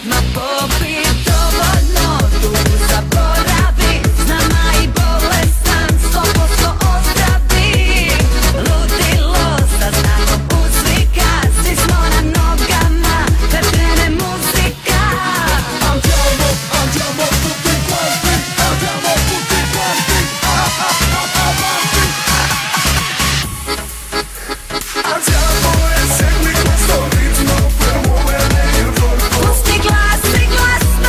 Ma popi dovoljno, tu zaboravi. S nama i bolestan, 100% ozdravi. Ludilo, saznamo uzvika, svi smo na nogama kad krene muzika. Andiamo tutti quanti, andiamo tutti quanti, avanti. Andiamo e segui questo ritmo per muovere il corpo. Pusti glasno,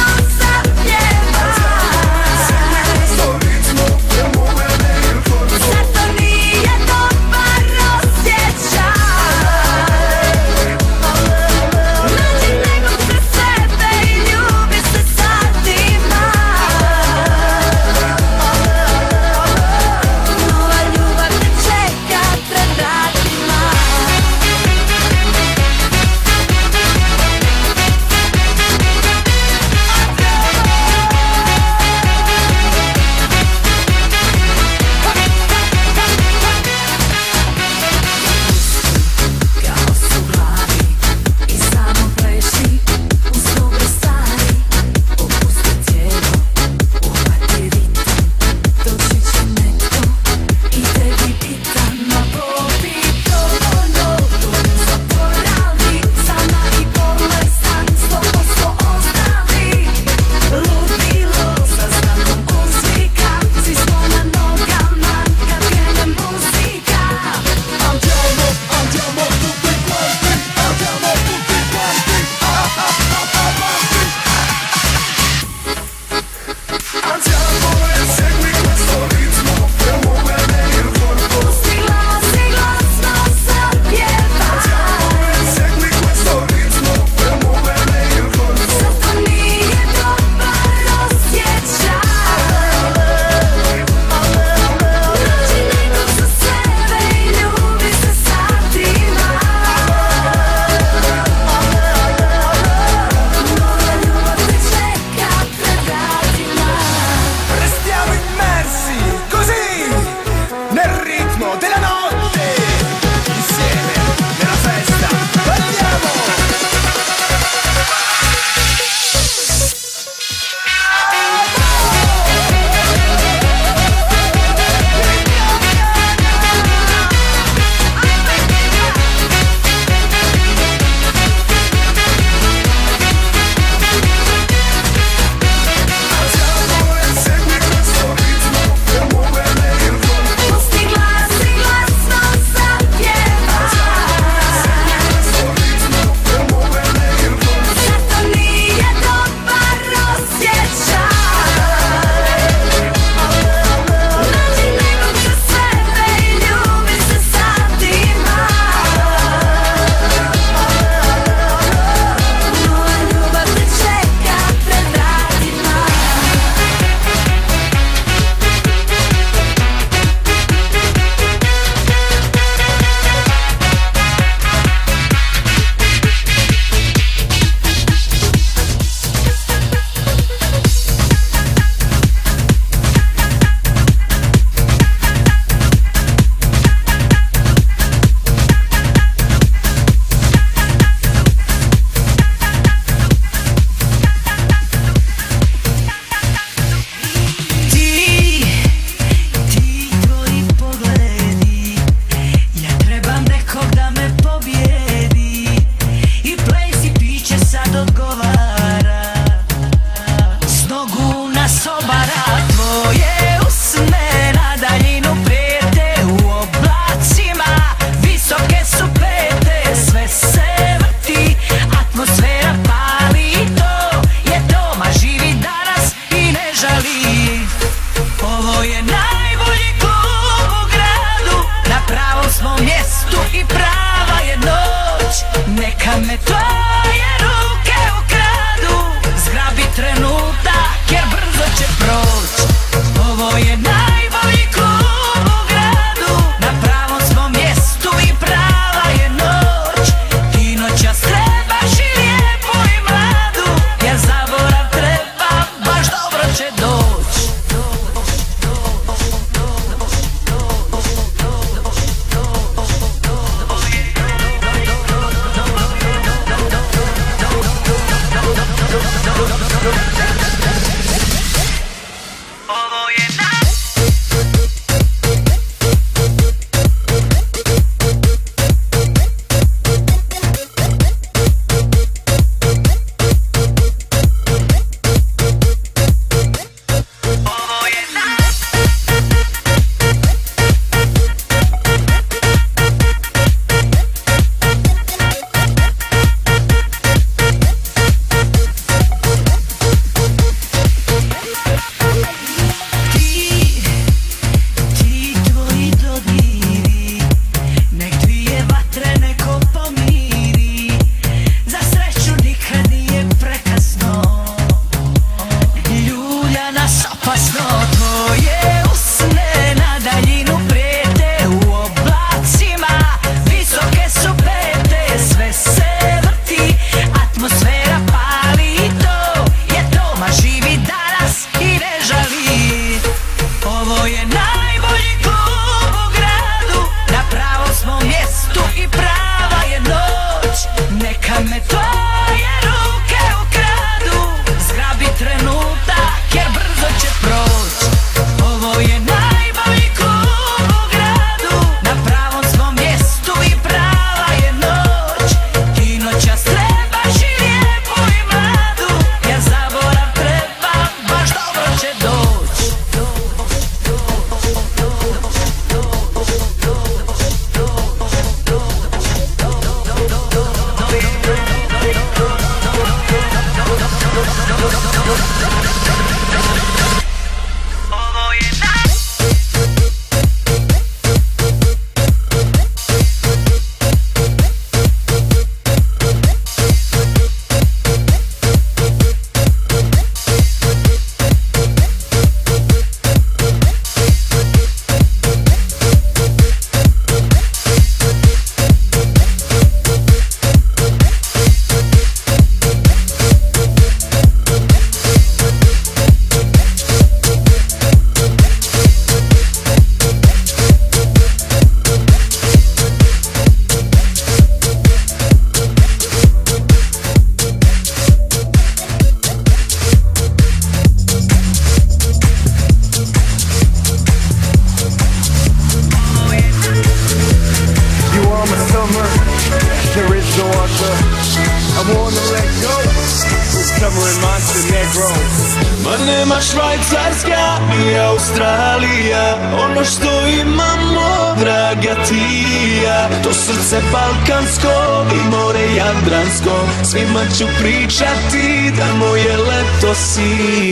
Ma nema Švajcarska ni Australija, ono što imamo, draga ti i ja. To srce balkansko i more Jadransko, svima ću pričati da moje leto si.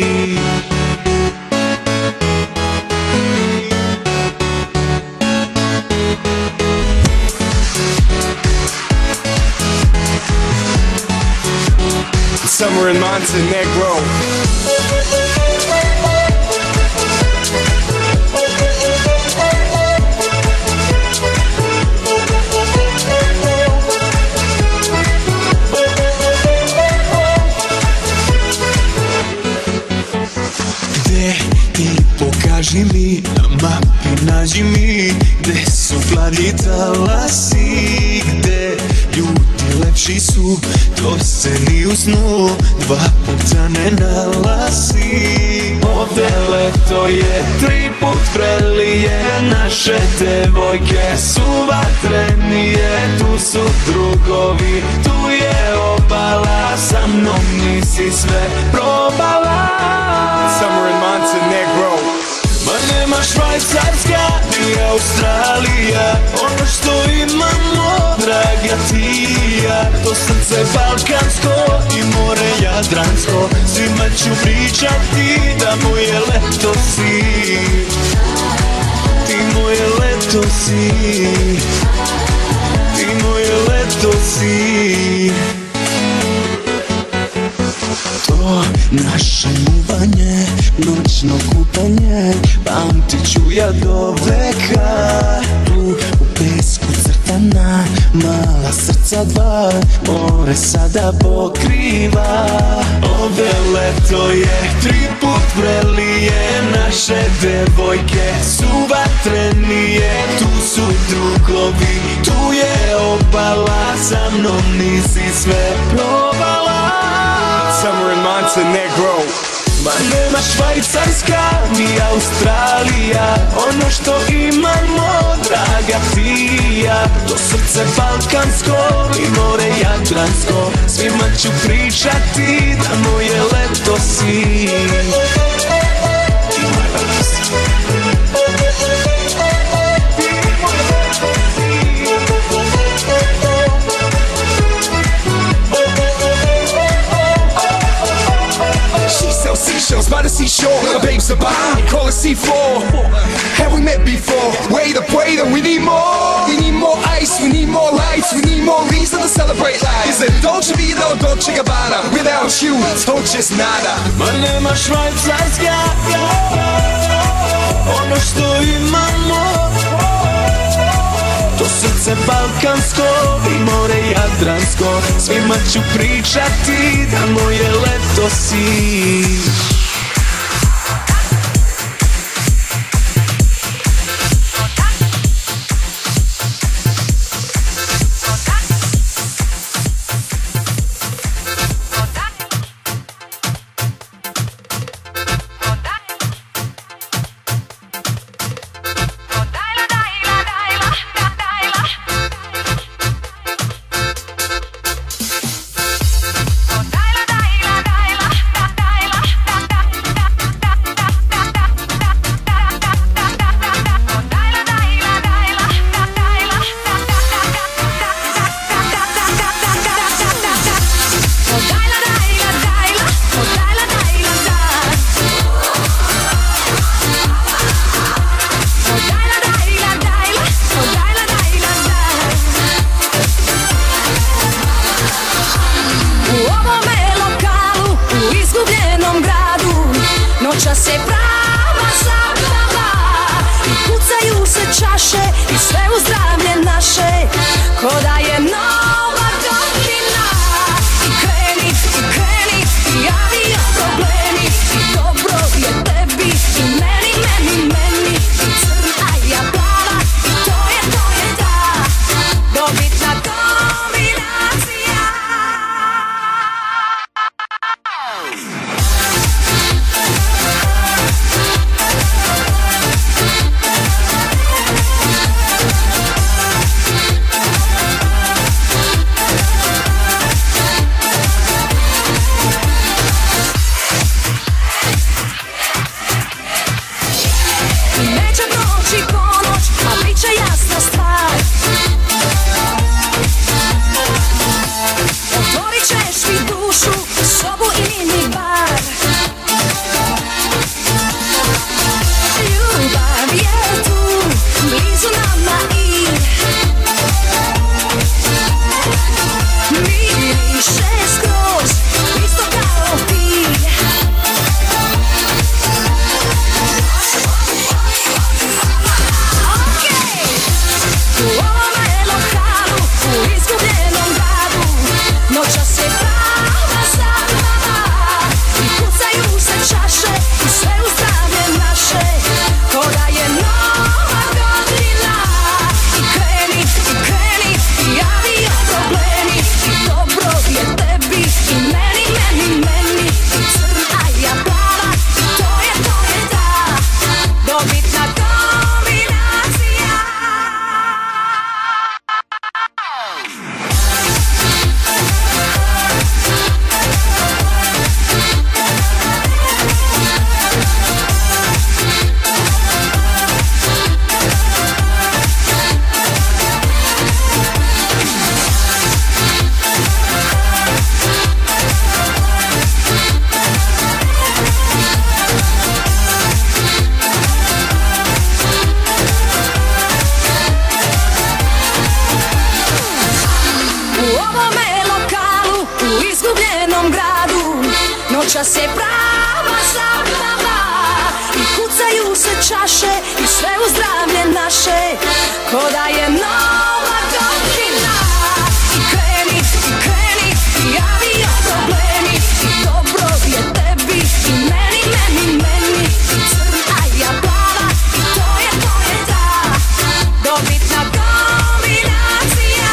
Summer in Montenegro. Gde ti pokaži mi, na mapi nađi mi, gde su plavi talasi, gde ljudi lepši su, to se ni u snu dva puta ne nalasi. Ovde leto je, tri put vrelije, naše devojke su vatrenije, tu su drugovi, tu je obala, sa mnom nisi sve probala. Summer in Montenegro. Ma nema Švajcarska ni Australija, ono što imamo, draga ti i ja. To srce balkansko i more Jadransko, svima ću pričati da moje leto si. Ti moje leto si, ti moje leto si. To naše muvanje, noćno kupanje, pamtit ću ja do veka. Tu u pesku crtana, mala srca dva, more sada pokriva. Ove leto je, tri put vrelije, naše devojke su vatrenije, tu su drugovi, tu je obala, sa mnom nisi sve probala. Summer in Montenegro. Montenegro. Ma nema Švajcarska ni Australija, ono što imamo, draga ti i ja. To srce balkansko i more Jadransko, svima ću pričati da moje leto si. Seashells by the seashore, my babe's a bomb, call it C4. Have we met before? Wait up, we need more. We need more ice, we need more lights, we need more reason to celebrate life. Is it Dolce Vita or Dolce Gabbana? Without you, Dolce's nada. Ma nema Švajcarska, ono što imamo, to srce balkansko i more Jadransko, svima ću pričati da moje leto si. Noćas je prava zabava i kucaju se čaše i sve u zdravlje naše, ko da je nova godina. I kreni, i javio problemi, i dobro je tebi i meni, i crna ja plava, i to je ta dobitna kombinacija. Neće proći ponoć, a bit će jasna stvar. Otvorit ćeš mi dušu, sobu i mi bar. Ljubav je tu, blizu nama i miriše skroz, isto kao ti. U ovome lokalu, u izgubljenom gradu, noćas je prava zabava i kucaju se čaše i sve u zdravlje naše, ko da je nova godina. I kreni, i javio problemi, i dobro je tebi i meni, i crna ja plava, i to je ta dobitna kombinacija. U ovome lokalu, u izgubljenom gradu, noćas je prava zabava i kucaju se čaše i sve u zdravlje naše, ko da je nova godina. I kreni, i javio problemi, i dobro je tebi i meni, i crna ja plava, i to je ta dobitna kombinacija.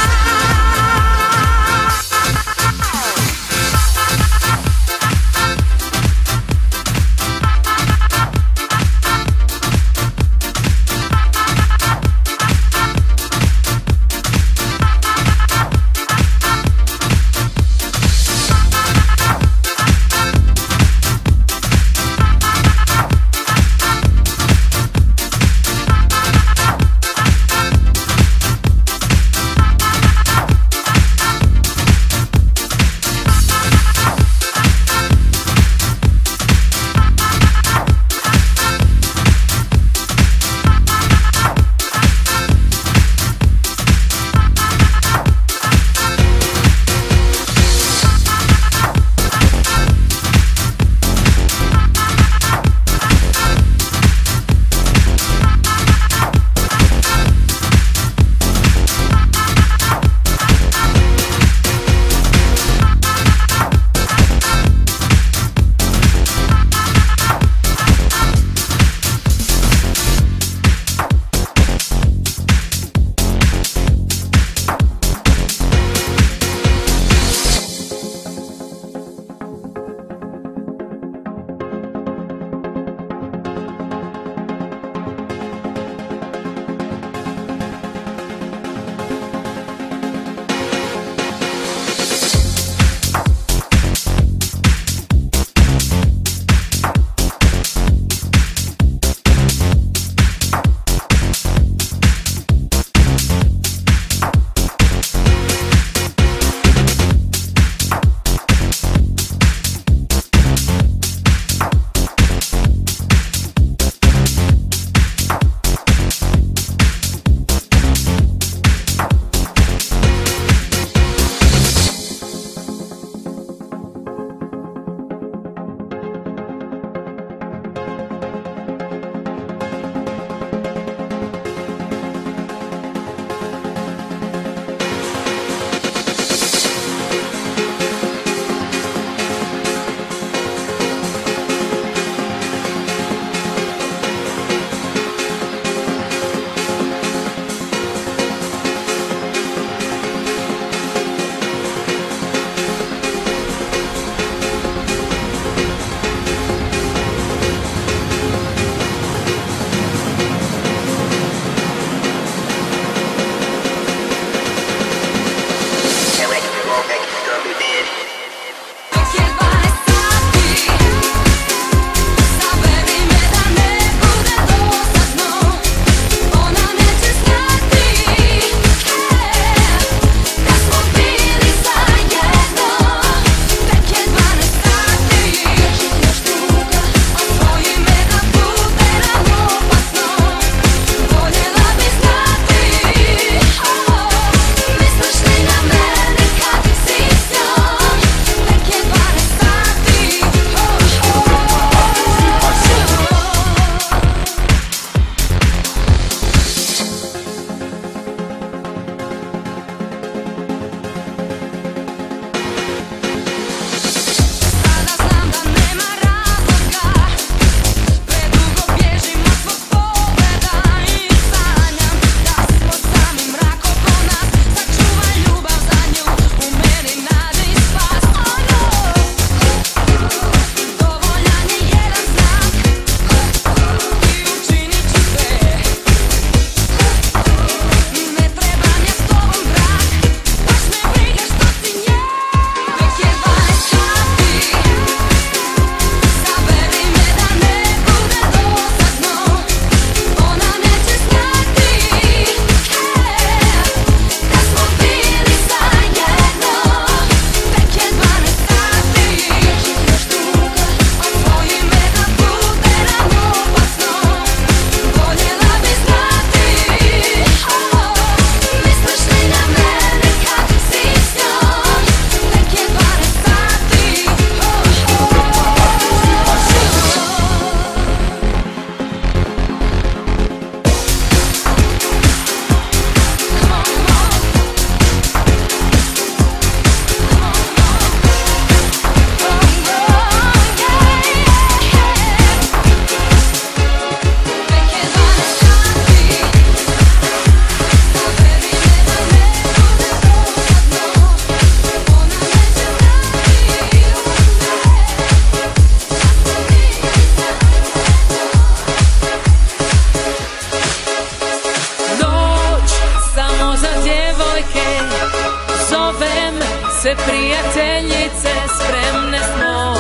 prijateljice, spremne smo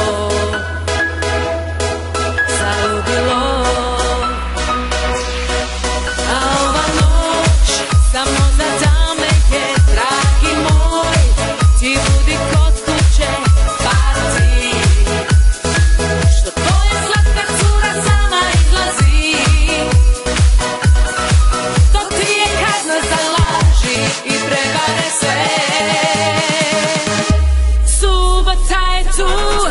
za ludilo. A ova noć samo za dame je, dragi moj, ti budi kod kuće, parti, što tvoja slatka cura sama izlazi. To ti je kazna za laži i prevare sve. Subota je tu,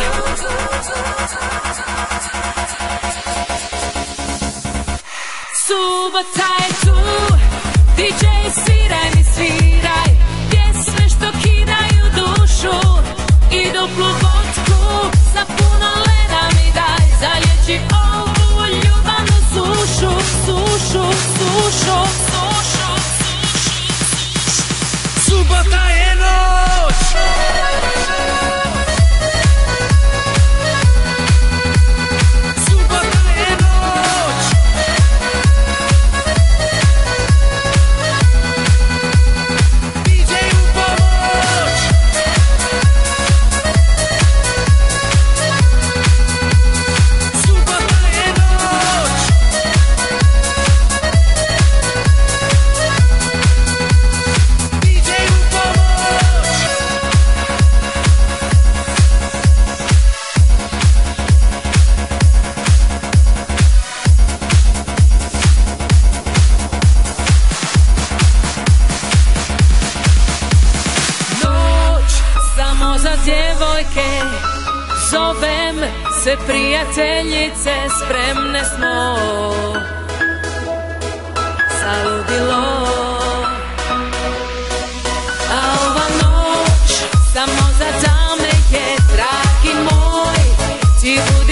subota je tu, DJ sviraj mi sviraj, pjesme što kidaju dušu i duplu vodku sa puno leda mi daj, zalječi ovu ljubavnu sušu, sušu, sušu, sušu. Subota je noć. Subota je noć. DJ u pomoć. Subota je noć. DJ u pomoć. Noć samo za djevojke, zovem se prijateljice, spremne smo za ludilo. A ova noć samo za dame je, dragi moj, ti budi